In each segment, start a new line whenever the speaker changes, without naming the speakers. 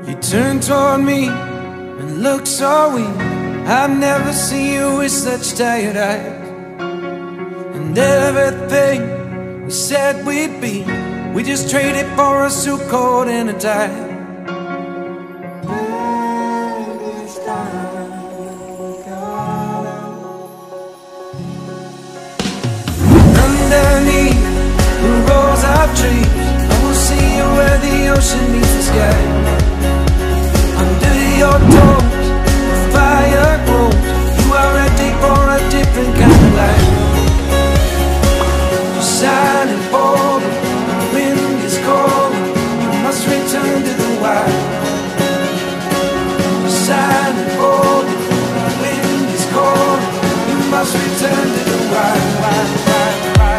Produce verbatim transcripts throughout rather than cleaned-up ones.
You turn toward me and look so weak. I've never seen you with such tired eyes. And everything we said we'd be, we just traded for a suit coat and a tie. Underneath the rows of trees, I will see you where the ocean meets the sky. Under your toes, the fire grows. You are ready for a different kind of life. You're shining bold, the wind is cold. You must return to the wild. You're shining bold, the wind is cold. You must return to the wild, wild, wild, wild.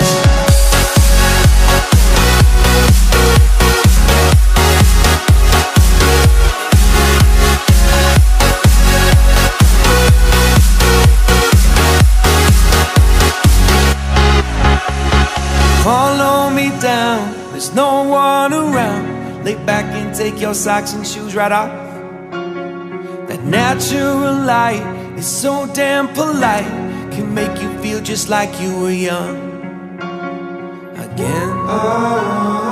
Follow me down, there's no one around. Lay back and take your socks and shoes right off. That natural light is so damn polite, can make you feel just like you were young again. Oh.